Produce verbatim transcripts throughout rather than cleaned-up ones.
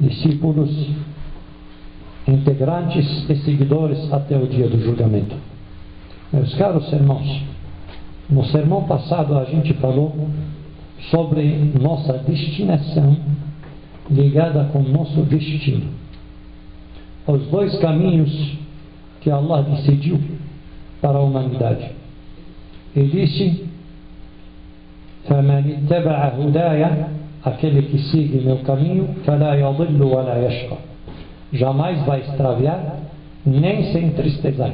discípulos, integrantes e seguidores até o dia do julgamento. Meus caros irmãos, no sermão passado a gente falou sobre nossa destinação ligada com nosso destino. Os dois caminhos que Allah decidiu para a humanidade. Ele disse: فَمَنِ اتَّبَعَ هُدَايَ, aquele que sigue meu caminho, فَلَا يَضِلُّ وَلَا يَشْقَى, jamais vai extraviar, nem se entristecer.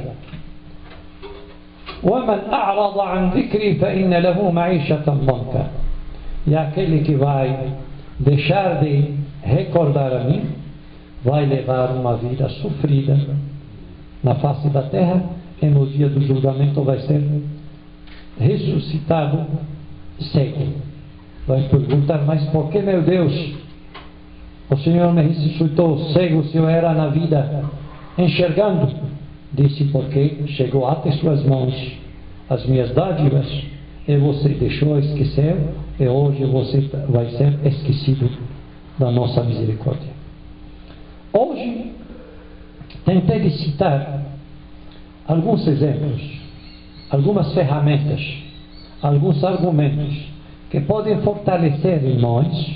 وَمَنْ أَعْرَضَ عَنْ ذِكْرِي فَإِنَّ لَهُ مَعِيشَةً ضَنْكًا, e aquele que vai deixar de recordar a mim, vai levar uma vida sofrida na face da terra, e no dia do julgamento vai ser ressuscitado cego. Vai perguntar: mas por que, meu Deus, o Senhor me ressuscitou cego se eu era na vida enxergando? Disse: porque chegou até suas mãos as minhas dádivas e você deixou esquecer, e hoje você vai ser esquecido da nossa misericórdia. Hoje tentei de citar alguns exemplos, algumas ferramentas, alguns argumentos que podem fortalecer em nós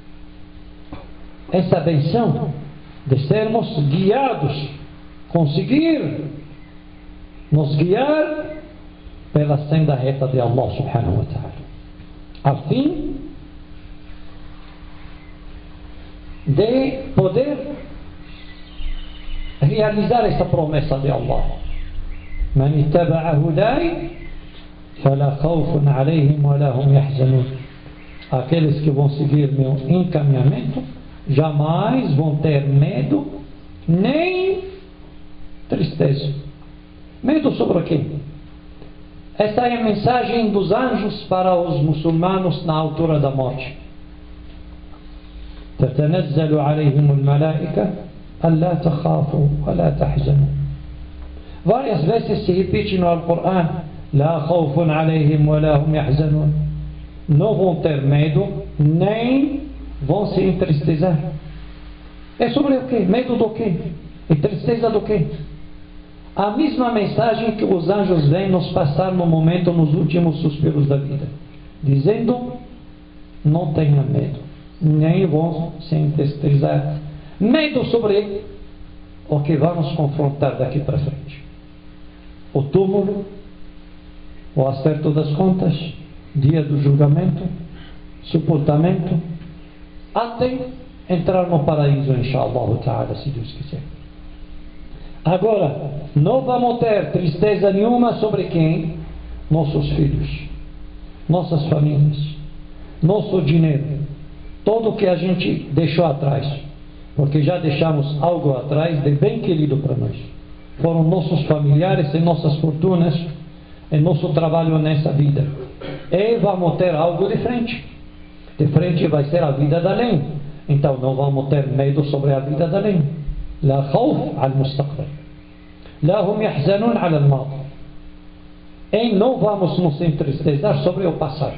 essa benção de sermos guiados, conseguir nos guiar pela senda reta de Allah subhanahu wa ta'ala, a fim de poder realizar essa promessa de Allah: Man ittaba'a hudai fala khawfun alayhim wa la hum yahzanun. Aqueles que vão seguir meu encaminhamento jamais vão ter medo nem tristeza. Medo sobre o quê? Esta é a mensagem dos anjos para os muçulmanos na altura da morte. تتنزل عليهم الملائكة ألا تخافوا ولا تحزنوا. Várias vezes se repete no Alcorão: لا خوف عليهم ولا هم يحزنون. Não vão ter medo, nem vão se entristecer. É sobre o quê? Medo do quê? E tristeza do quê? A mesma mensagem que os anjos vêm nos passar no momento, nos últimos suspiros da vida, dizendo: não tenha medo, nem vão se entristecer. Medo sobre o que vamos confrontar daqui para frente: o túmulo, o acerto das contas, dia do julgamento, sepultamento, até entrar no paraíso, inshallah ta'ala, se Deus quiser. Agora, não vamos ter tristeza nenhuma sobre quem? Nossos filhos, nossas famílias, nosso dinheiro, tudo que a gente deixou atrás, porque já deixamos algo atrás de bem querido para nós. Foram nossos familiares e nossas fortunas e nosso trabalho nessa vida. E vamos ter algo de frente. De frente vai ser a vida da além. Então não vamos ter medo sobre a vida da além. La khawf al-mustaqbal, la hum yahzanun ala al-madi. E não vamos nos entristecer sobre o passado.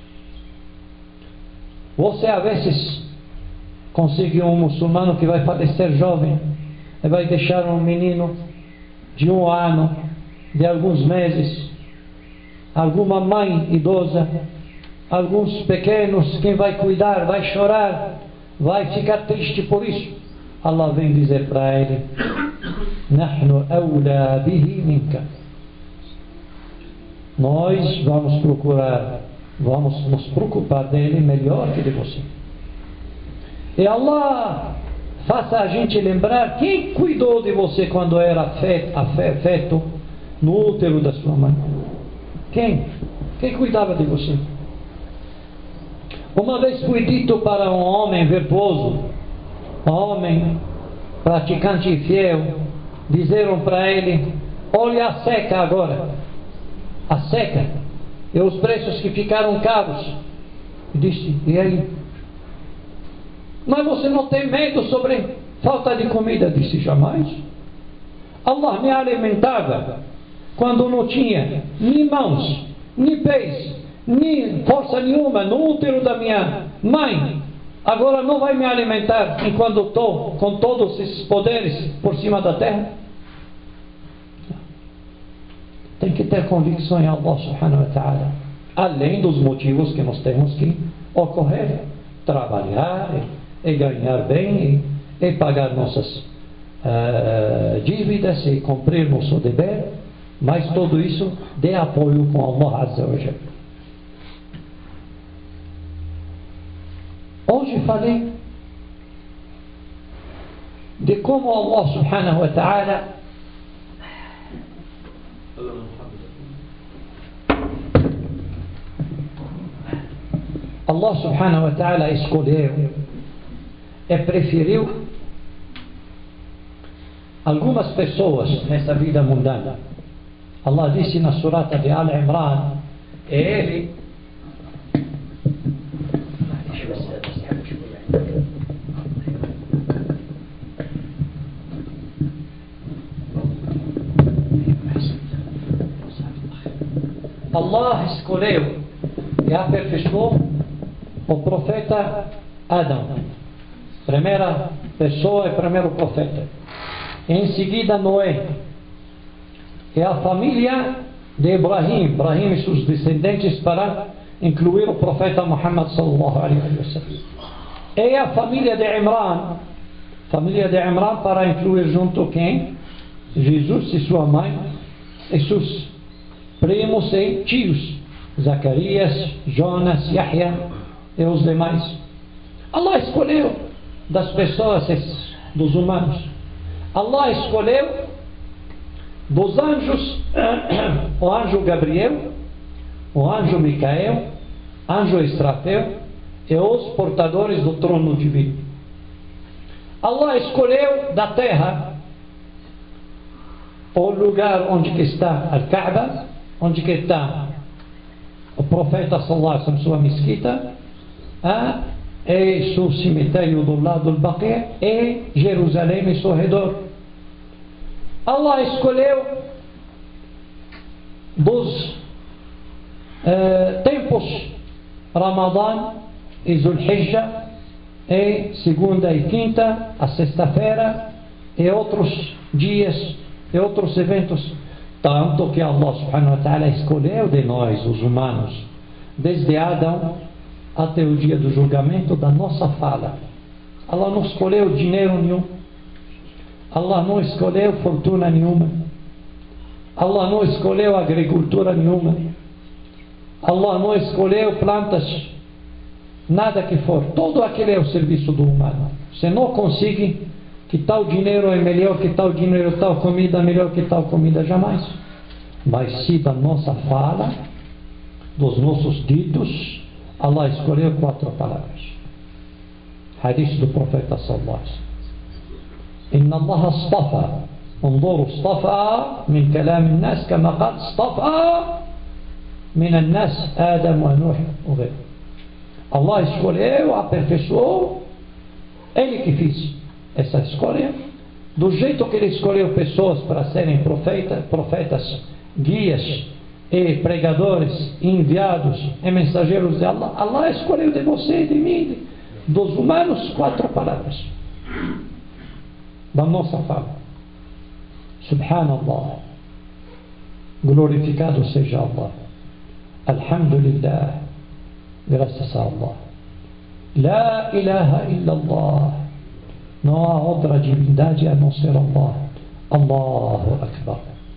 Você às vezes consegue um muçulmano que vai falecer jovem e vai deixar um menino de um ano, de alguns meses, alguma mãe idosa, alguns pequenos, quem vai cuidar, vai chorar, vai ficar triste por isso. Allah vem dizer para ele: Nahnu awla bihi minka. Nós vamos procurar, vamos nos preocupar dele melhor que de você. E Allah faça a gente lembrar quem cuidou de você quando era feto no útero da sua mãe. Quem? Quem cuidava de você? Uma vez foi dito para um homem virtuoso, um homem praticante e fiel, disseram para ele: olha a seca agora, a seca, e os preços que ficaram caros. E disse: e aí? Mas você não tem medo sobre falta de comida? Disse: jamais. Allah me alimentava quando não tinha nem mãos, nem pés, nem força nenhuma no útero da minha mãe. Agora não vai me alimentar enquanto estou com todos esses poderes por cima da terra? Tem que ter convicção em Allah subhanahu wa ta'ala. Além dos motivos que nós temos que ocorrer. Trabalhar e, e ganhar bem e, e pagar nossas uh, dívidas e cumprir nosso dever. Mas tudo isso de apoio com Allah Azza wa Jalla. Hoje falei de como Allah subhanahu wa ta'ala Allah subhanahu wa ta'ala escolheu e preferiu algumas pessoas nessa vida mundana. Allah disse na surata de Al-Imran, e ele Allah escolheu e aperfeiçoou o profeta Adão, primeira pessoa e primeiro profeta. Em seguida Noé e a família de Ibrahim, Ibrahim e seus descendentes, para incluir o profeta Muhammad sallallahu alaihi wasallam. E a família de Imran, família de Imran para incluir junto quem? Jesus e sua mãe e seus primos e tios, Zacarias, Jonas, Yahya e os demais. Allah escolheu das pessoas, dos humanos. Allah escolheu dos anjos o anjo Gabriel, o anjo Micael, anjo Israfel e os portadores do trono divino. Allah escolheu da terra o lugar onde que está Al-Kaaba, onde que está o profeta sallallahu alaihi wasallam, sua mesquita, ah, e seu cemitério do lado do Baqi, e Jerusalém e seu redor. Allah escolheu dos eh, tempos Ramadã e Zulhijja, e segunda e quinta, a sexta-feira, e outros dias e outros eventos. Tanto que Allah subhanahu wa ta'ala escolheu de nós, os humanos, desde Adão até o dia do julgamento, da nossa fala. Allah não escolheu dinheiro nenhum. Allah não escolheu fortuna nenhuma. Allah não escolheu agricultura nenhuma. Allah não escolheu plantas, nada que for. Todo aquele é o serviço do humano. Você não consegue que tal dinheiro é melhor que tal dinheiro, tal comida é melhor que tal comida, jamais. Mas se da nossa fala, dos nossos ditos, Allah escolheu quatro palavras. Hadith do profeta sallallahu alaihi wasallam. Inna Allah astafa, انظروا اصطفى من كلام الناس كما قال اصطفى من الناس آدم ونوح وغيره. Allah escolheu, aperfeiçoou, Ele que fez essa escolha, do jeito que Ele escolheu pessoas para serem profeta, profetas, guias e pregadores, enviados e mensageiros de Allah. Allah escolheu de você e de mim, dos humanos, quatro palavras da nossa fala. Subhanallah, glorificado seja Allah, Alhamdulillah, graças a Allah, La ilaha illallah, não há outra divindade a não ser Allah, Allahu Akbar.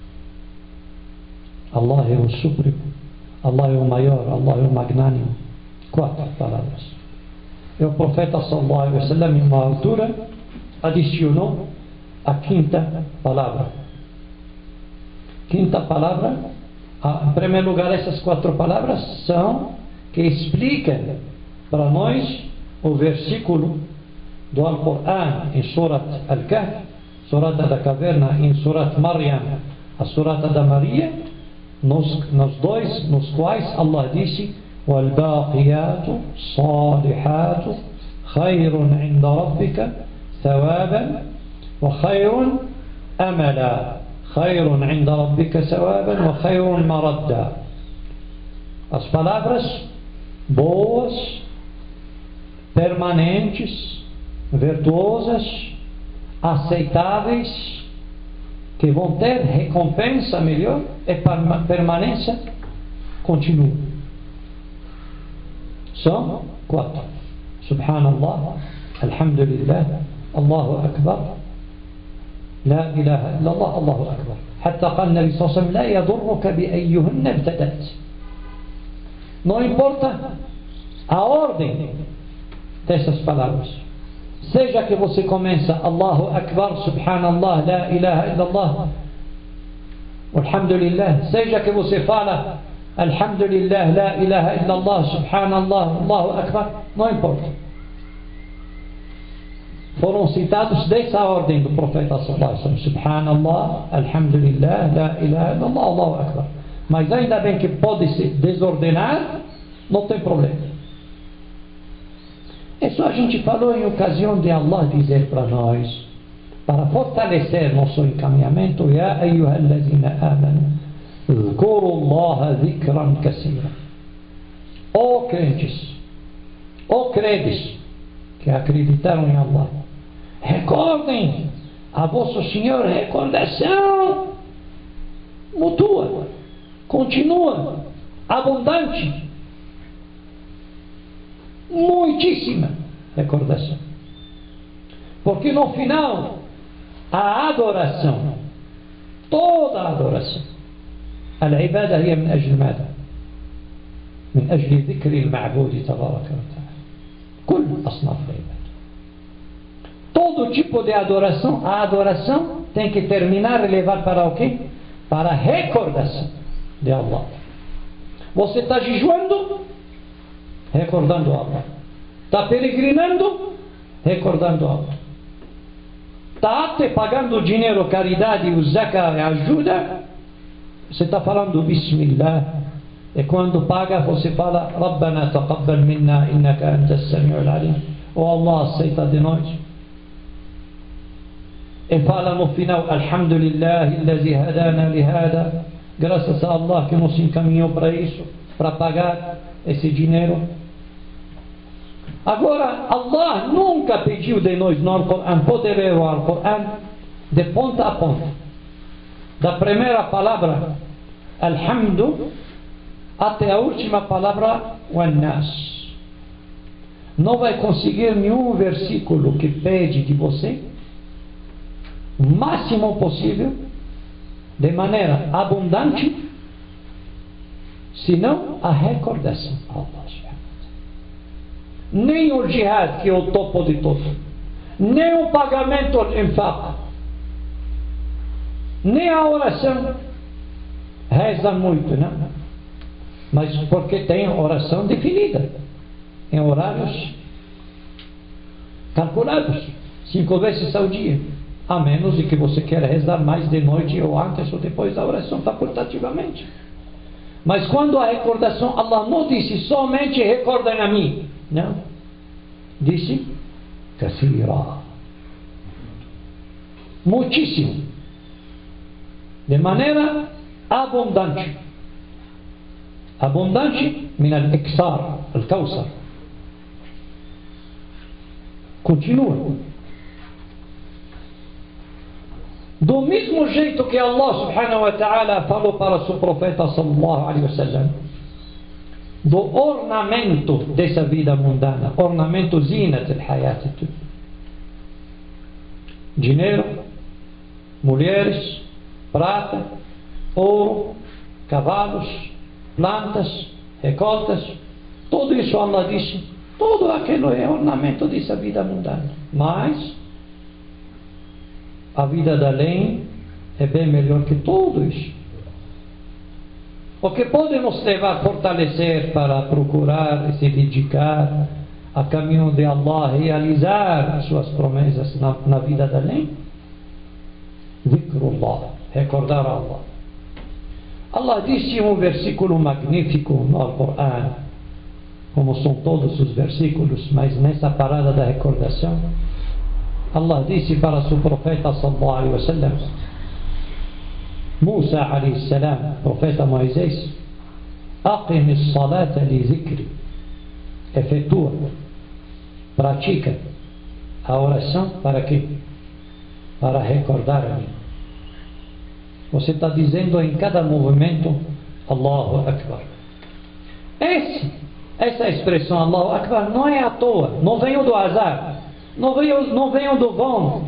Allah é o supremo, Allah é o maior, Allah é o magnânimo. Quatro palavras. E o profeta sallallahu alaihi wasallam, em uma altura, adicionou a quinta palavra. Quinta palavra, em primeiro lugar, essas quatro palavras são que explicam para nós o versículo do Al-Qur'an em Surat Al-Kahf, Surata da Caverna, em Surat Maryam, a Surata da Maria, nos, nos dois, nos quais Allah disse: وَالْبَاقِيَاتُ صَالِحَاتُ خَيْرٌ عِنْدَ رَبِّكَ ثَوَابًا وَخَيْرٌ أَمَلًا. خَيْرٌ عِنْدَ رَبِّكَ ثَوَابًا وَخَيْرٌ مَرَدًّا. As palavras boas permanentes, virtuosas, aceitáveis, que vão ter recompensa melhor e permanência continua. São quatro: Subhanallah, Alhamdulillah, Allahu Akbar, La ilaha illallah, Allahu Akbar. حتى قال النبي صلى الله عليه وسلم: لا يضرك بأيهن ابتدأت. Não importa a ordem dessas palavras, seja que você começa Allahu Akbar, Subhanallah, La ilaha illallah, Alhamdulillah, seja que você fala Alhamdulillah, La ilaha illallah, Subhanallah, Allahu Akbar, não importa. Foram citados dessa ordem do profeta sallallahu alaihi wasallam: Subhanallah, Alhamdulillah, La ilaha illallah, Allahu Akbar. Mas ainda bem que pode se desordenar, não tem problema. Isso a gente falou em ocasião de Allah dizer para nós, para fortalecer nosso encaminhamento: Ya ayyuhallazina amanu, zkuru Allaha zikran kaseera. Ó crentes, ó crentes que acreditaram em Allah, recordem a vosso Senhor recordação mútua, continua, abundante, muitíssima recordação. Porque no final, a adoração, toda a adoração, العبادة هي من أجل ماذا؟ من أجل ذكر المعبود تبارك وتعالى. كل أصناف العبادة. Todo tipo de adoração, a adoração tem que terminar e levar para o quê? Para a recordação de Allah. Você está jejuando, recordando Allah. Está peregrinando, recordando Allah. Está até pagando dinheiro, caridade, o zakah e ajuda, você está falando Bismillah. E quando paga, você fala Rabbana taqabbal minna innaka antas samiul alim. Oh Allah, aceita de nós. E fala no final: Alhamdulillah allazi hadana lihada. Graças a Allah que nos encaminhou para isso, para pagar esse dinheiro. Agora, Allah nunca pediu de nós no Alcorão, pode ler o Alcorão de ponta a ponta, da primeira palavra Alhamdu até a última palavra Wan-Nas. Não vai conseguir nenhum versículo que pede de você o máximo possível, de maneira abundante, senão a recordação a Allah. Nem o jihad, que é o topo de tudo, nem o pagamento infaq, nem a oração. Reza muito, não? Mas porque tem oração definida, em horários calculados, cinco vezes ao dia, a menos de que você queira rezar mais de noite ou antes ou depois da oração, facultativamente. Mas quando a recordação, Allah não disse somente recordem a mim, não, disse kathira, muitíssimo, de maneira abundante. Abundante min al-iksar, al-kawsar. Continua. Do mesmo jeito que Allah subhanahu wa ta'ala falou para seu profeta sallallahu alaihi wasallam do ornamento dessa vida mundana, ornamento zinat al-hayat, dinheiro, mulheres, prata, ouro, cavalos, plantas, recoltas, tudo isso Allah disse, tudo aquilo é ornamento dessa vida mundana. Mas a vida da além é bem melhor que tudo isso. O que pode nos levar a fortalecer para procurar e se dedicar a caminho de Allah, realizar as suas promessas na, na vida da além? Zikrullah, recordar Allah. Allah disse um versículo magnífico no Alcorão, como são todos os versículos, mas nessa parada da recordação, Allah disse para seu profeta sallallahu alaihi wasallam, Musa alaihi salam, profeta Moisés: Aqim as-salata li zikri, efetua pratica a oração para quê? Para recordar a mim. Você está dizendo em cada movimento Allahu Akbar. Esse, essa expressão Allahu Akbar não é à toa, não veio do azar, não veio, não veio do vão,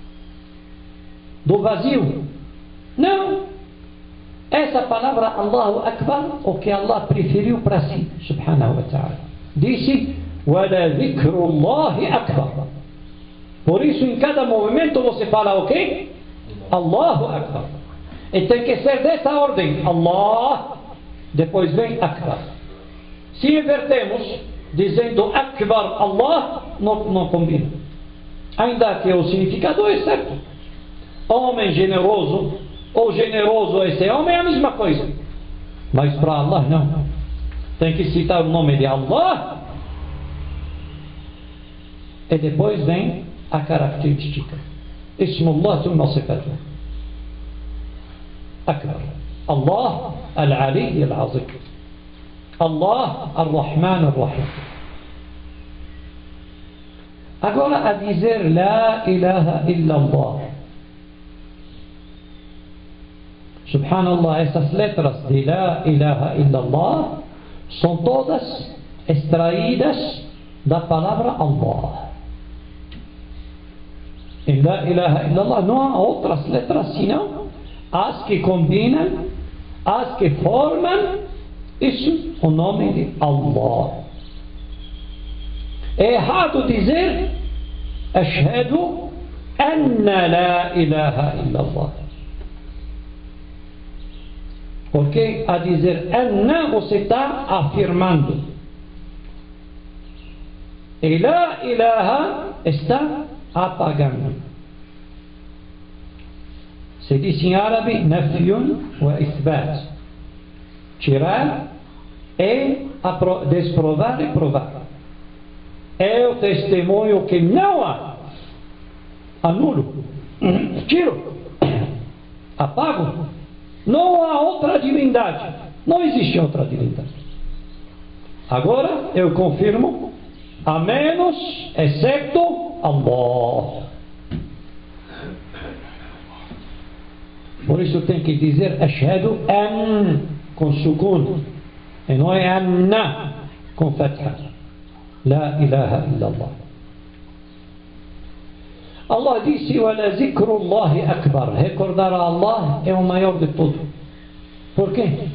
do vazio. Não. Essa palavra Allahu Akbar, o que Allah preferiu para si, subhanahu wa ta'ala. Disse, وَلَا ذِكْرُ اللَّهِ أَكْبَرُ. Por isso, em cada movimento você fala o quê? Allahu Akbar. E tem que ser dessa ordem. Allah, depois vem Akbar. Se invertemos, dizendo Akbar Allah, não, não combina. Ainda que o significado é certo. Homem generoso, ou generoso esse homem é a mesma coisa. Mas para Allah não. Tem que citar o nome de Allah. E depois vem a característica. Ismullah thumma sifatuh. Akbar. Allah al-Ali al-Azim. Allah al-Rahman al-Rahim. Agora a dizer La ilaha illallah. Subhanallah, essas letras de La ilaha illallah são todas extraídas da palavra Allah. Em La ilaha illallah não há outras letras senão as que combinam, as que formam isso, o nome de Allah. É errado dizer Ashhadu anna la ilaha illallah. Porque a dizer anna você está afirmando. E la ilaha está apagando. Se diz em árabe nafyun wa ithbat. Tirar é desprovar e provar. É o testemunho que não há. Anulo. Tiro. Apago. Não há outra divindade. Não existe outra divindade. Agora eu confirmo, a menos, exceto Allah. Por isso tem que dizer Ashhadu an com sukun. E não é anna com fatha. La ilaha illallah. Allah disse وَلَا ذِكْرُ اللَّهِ أَكْبَرُ. Recordar a Allah é o maior de tudo. Por quê?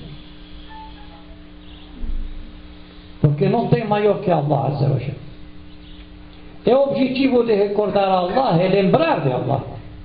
Porque não tem maior que Allah Azza wa Jalla. E o objetivo de recordar a Allah é lembrar de Allah.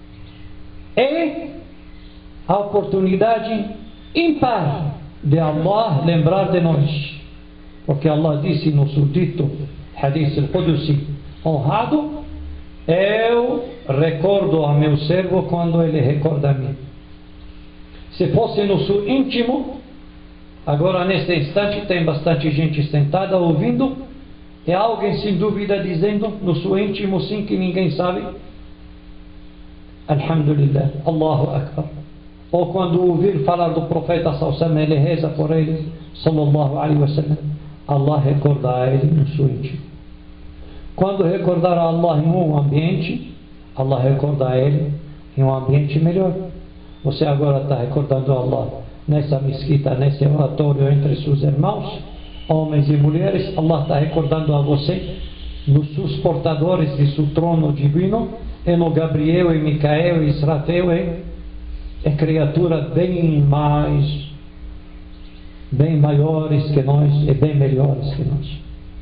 É a oportunidade ímpar de Allah lembrar de nós. Porque Allah disse no seu dito Hadith al-Qudusi honrado, eu recordo a meu servo quando ele recorda a mim. Se fosse no seu íntimo, agora neste instante tem bastante gente sentada ouvindo, e alguém sem dúvida dizendo no seu íntimo sim que ninguém sabe Alhamdulillah, Allahu Akbar. Ou quando ouvir falar do profeta sallallahu alaihi wasallam, ele reza por ele sallallahu alaihi wasallam, Allah recorda a ele no seu íntimo. Quando recordar a Allah em um ambiente, Allah recorda a ele em um ambiente melhor. Você agora está recordando a Allah nessa mesquita, nesse oratório entre seus irmãos, homens e mulheres. Allah está recordando a você nos seus portadores de seu trono divino, e no Gabriel e Micael e Israfel, é, é criatura bem mais, bem maiores que nós e bem melhores que nós.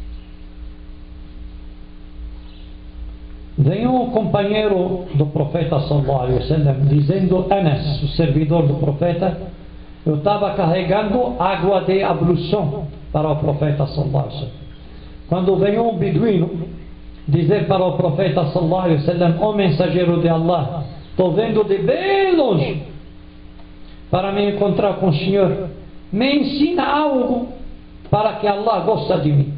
Vem um companheiro do profeta sallallahu alaihi wasallam dizendo: Anas, o servidor do profeta, eu estava carregando água de ablução para o profeta sallallahu alaihi wasallam. Quando vem um beduíno dizer para o profeta sallallahu alaihi wasallam: ó mensageiro de Allah, estou vendo de bem longe para me encontrar com o Senhor, me ensina algo para que Allah goste de mim.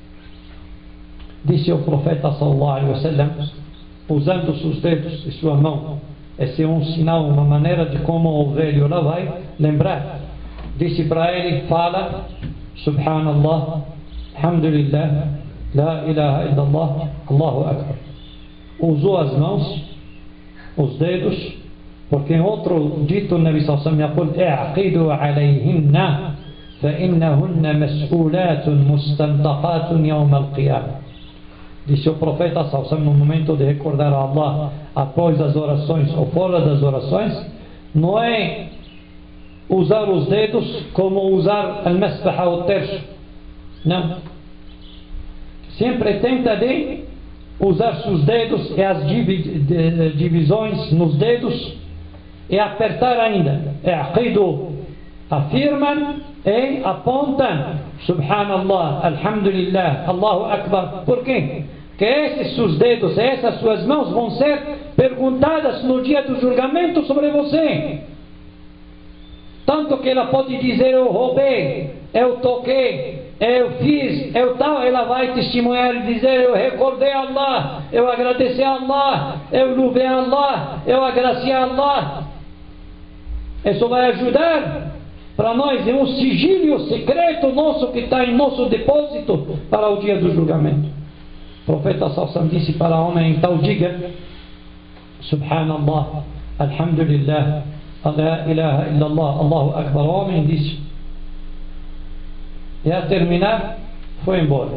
Disse o profeta sallallahu alaihi wasallam, usando seus dedos e sua mão. Esse é um sinal, uma maneira de como o velho lá vai lembrar. Disse para ele: fala Subhanallah, Alhamdulillah, La ilaha illallah, Allahu Akbar. Usou as mãos, os dedos, porque em outro dito o Nabi sallallahu alaihi wasallam يقول اعقدوا عليهن فإنهن مسؤولات مستنطقات يوم القيامة. Disse o profeta sallallahu alaihi wasallam no momento de recordar a Allah após as orações ou fora das orações, não é usar os dedos como usar al-masbaha, o terço. Não. Sempre tenta de usar os dedos e as divisões nos dedos e apertar ainda. Aqidu, afirmam e apontam. Subhanallah, alhamdulillah, Allahu Akbar. Por quê? Que esses seus dedos, essas suas mãos vão ser perguntadas no dia do julgamento sobre você. Tanto que ela pode dizer: eu roubei, eu toquei, eu fiz, eu tal. Ela vai testemunhar e dizer: eu recordei a Allah, eu agradeci a Allah, eu louvei a Allah, eu agradeci a Allah. Isso vai ajudar para nós em um sigilo secreto nosso que está em nosso depósito para o dia do julgamento. O profeta sallallahu alaihi wasallam disse para o homem: então diga Subhanallah, alhamdulillah, la ilaha illallah, Allahu Akbar. O homem disse, e a terminar foi embora.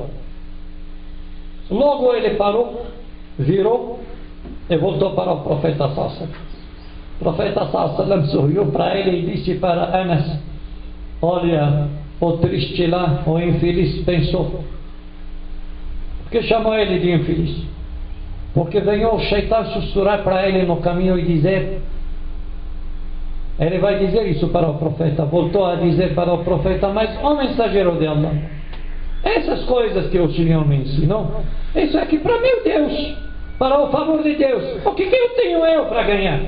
Logo ele parou, virou e voltou para o profeta sallallahu alaihi wasallam. O profeta sallallahu alaihi wasallam sorriu para ele e disse para Anas: olha, o triste lá, o infeliz pensou. Por que chamou ele de infeliz? Porque veio o Shaitan sussurrar para ele no caminho e dizer, ele vai dizer isso para o profeta, voltou a dizer para o profeta: mas ó mensageiro de Allah, essas coisas que o Senhor me ensinou, isso aqui para meu Deus, para o favor de Deus, o que, que eu tenho eu para ganhar?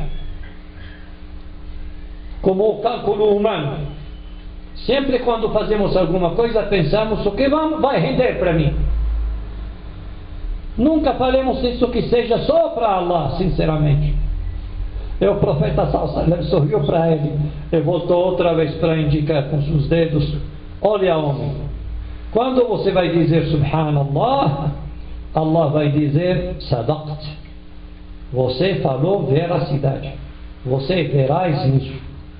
Como o cálculo humano, sempre quando fazemos alguma coisa pensamos: o que vai render para mim? Nunca falemos isso que seja só para Allah, sinceramente. E o profeta sallallahu alaihi wasallam sorriu para ele e voltou outra vez para indicar com os dedos: olha, homem, quando você vai dizer Subhanallah, Allah vai dizer Sadaqt, você falou veracidade, você verás nisso.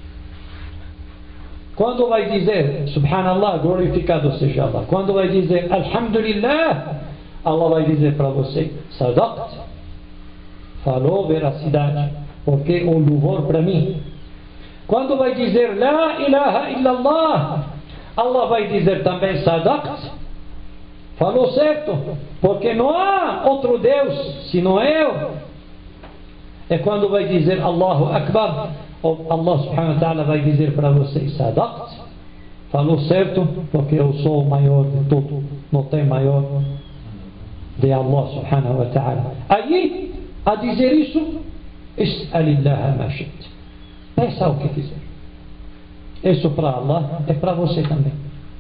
Quando vai dizer Subhanallah, glorificado seja Allah, quando vai dizer Alhamdulillah, Allah vai dizer para você Sadaqt, falou veracidade, porque o louvor para mim. Quando vai dizer La ilaha illallah, Allah vai dizer também Sadaqt, falou certo, porque não há outro Deus senão eu. E quando vai dizer Allahu Akbar, Allah subhanahu wa ta'ala vai dizer para você Sadaqt, falou certo, porque eu sou o maior de tudo, não tem maior de Allah subhanahu wa ta'ala. Aí, a dizer isso, Is'alillah ma shi'ta, peça o que quiser. Isso para Allah é para você também.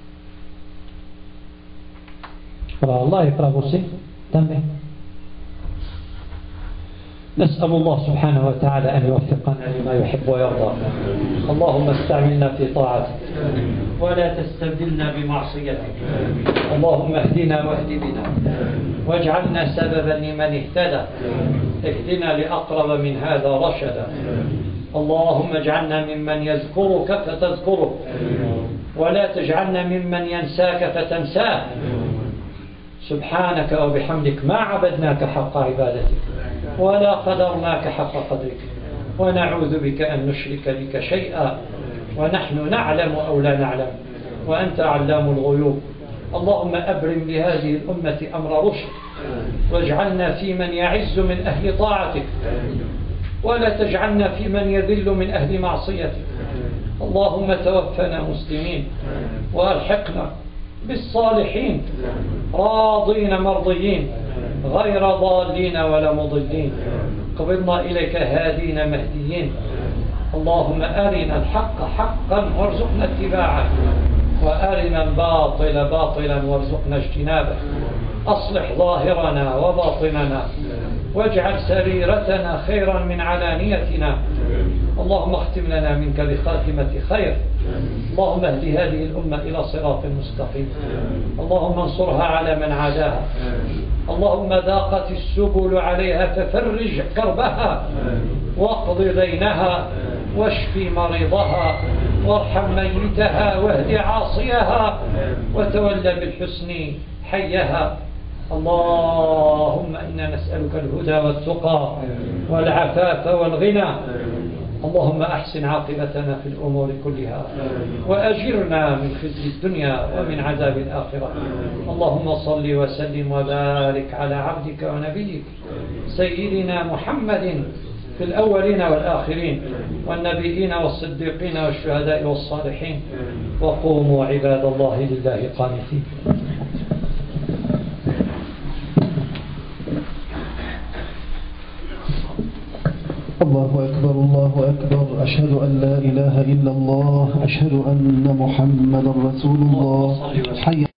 Para Allah é para você também. نسأل الله سبحانه وتعالى أن يوفقنا لما يحب ويرضى. اللهم استعملنا في طاعتك ولا تستبدلنا بمعصيتك. اللهم اهدنا واهد بنا واجعلنا سببا لمن اهتدى. اهدنا لأقرب من هذا رشدا. اللهم اجعلنا ممن يذكرك فتذكره ولا تجعلنا ممن ينساك فتنساه. سبحانك وبحمدك ما عبدناك حق عبادتك ولا قدرناك حق قدرك ونعوذ بك أن نشرك بك شيئا ونحن نعلم أو لا نعلم وأنت علام الغيوب. اللهم أبرم لهذه الأمة أمر رشد واجعلنا في من يعز من أهل طاعتك ولا تجعلنا في من يذل من أهل معصيتك. اللهم توفنا مسلمين وألحقنا بالصالحين راضين مرضيين غير ضالين ولا مضلين. قبضنا إليك هادين مهديين. اللهم أرنا الحق حقا وارزقنا اتباعه وأرنا الباطل باطلا وارزقنا اجتنابه. أصلح ظاهرنا وباطننا واجعل سريرتنا خيرا من علانيتنا. اللهم اختم لنا منك بخاتمة خير. اللهم اهد هذه الأمة إلى صراط مستقيم. اللهم انصرها على من عاداها. اللهم ضاقت السبل عليها ففرج كربها واقض دينها واشف مريضها وارحم ميتها واهد عاصيها وتولى بالحسن حيها. اللهم إنا نسألك الهدى والتقى والعفاف والغنى. اللهم أحسن عاقبتنا في الأمور كلها وأجرنا من خزي الدنيا ومن عذاب الآخرة. اللهم صل وسلم وبارك على عبدك ونبيك سيدنا محمد في الأولين والآخرين والنبيين والصديقين والشهداء والصالحين. وقوموا عباد الله لله قانتين. الله أكبر الله أكبر. أشهد أن لا إله إلا الله. أشهد أن محمدا رسول الله. حي